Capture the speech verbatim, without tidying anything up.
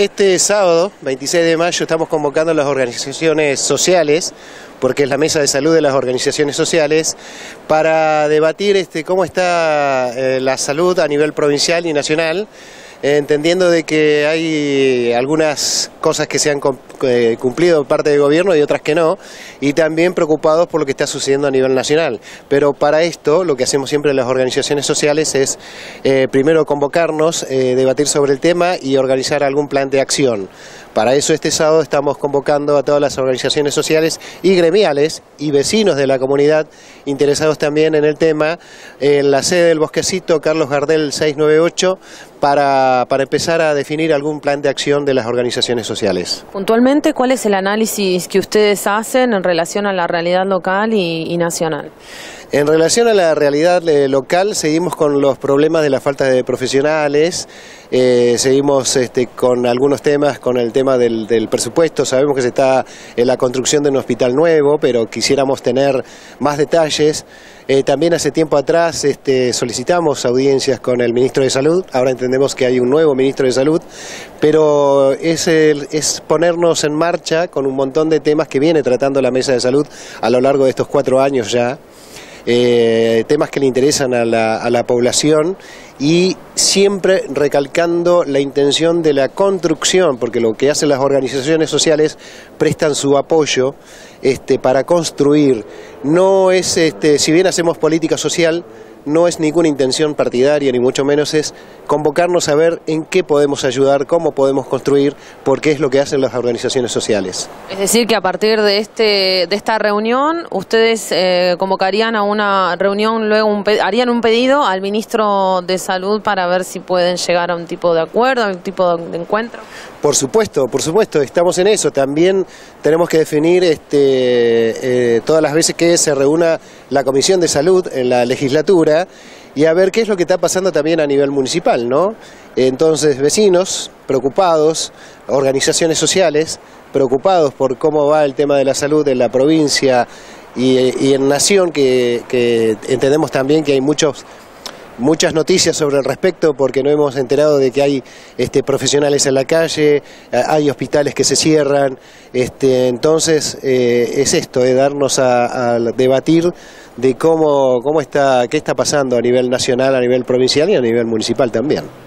Este sábado, veintiséis de mayo, estamos convocando a las organizaciones sociales, porque es la mesa de salud de las organizaciones sociales, para debatir este, cómo está eh, la salud a nivel provincial y nacional, eh, entendiendo de que hay algunas cosas que se han eh, cumplido por parte del gobierno y otras que no, y también preocupados por lo que está sucediendo a nivel nacional. Pero para esto, lo que hacemos siempre en las organizaciones sociales es eh, primero convocarnos, eh, debatir sobre el tema y organizar algún plan de acción. Para eso este sábado estamos convocando a todas las organizaciones sociales y gremiales y vecinos de la comunidad interesados también en el tema, en la sede del Bosquecito, Carlos Gardel seiscientos noventa y ocho, para, para empezar a definir algún plan de acción de las organizaciones sociales. Puntualmente, ¿cuál es el análisis que ustedes hacen en relación a la realidad local y, y nacional? En relación a la realidad eh, local, seguimos con los problemas de la falta de profesionales, eh, seguimos este, con algunos temas, con el tema del, del presupuesto. Sabemos que se está en la construcción de un hospital nuevo, pero quisiéramos tener más detalles. Eh, también hace tiempo atrás este, solicitamos audiencias con el ministro de Salud, ahora entendemos que hay un nuevo ministro de Salud, pero es, el, es ponernos en marcha con un montón de temas que viene tratando la Mesa de Salud a lo largo de estos cuatro años ya. Eh, temas que le interesan a la, a la población y siempre recalcando la intención de la construcción, porque lo que hacen las organizaciones sociales prestan su apoyo este, para construir. No es, este, si bien hacemos política social, no es ninguna intención partidaria, ni mucho menos es convocarnos a ver en qué podemos ayudar, cómo podemos construir, porque es lo que hacen las organizaciones sociales. Es decir, que a partir de este de esta reunión, ustedes eh, convocarían a una reunión, luego un, harían un pedido al ministro de Salud para ver si pueden llegar a un tipo de acuerdo, a un tipo de encuentro. Por supuesto, por supuesto, estamos en eso. También tenemos que definir este, eh, todas las veces que se reúna la Comisión de Salud en la legislatura y a ver qué es lo que está pasando también a nivel municipal, ¿no? Entonces, vecinos preocupados, organizaciones sociales preocupados por cómo va el tema de la salud en la provincia y, y en Nación, que, que entendemos también que hay muchos... muchas noticias sobre el respecto, porque no hemos enterado de que hay este, profesionales en la calle, hay hospitales que se cierran, este, entonces eh, es esto, eh, darnos a, a debatir de cómo, cómo está, qué está pasando a nivel nacional, a nivel provincial y a nivel municipal también.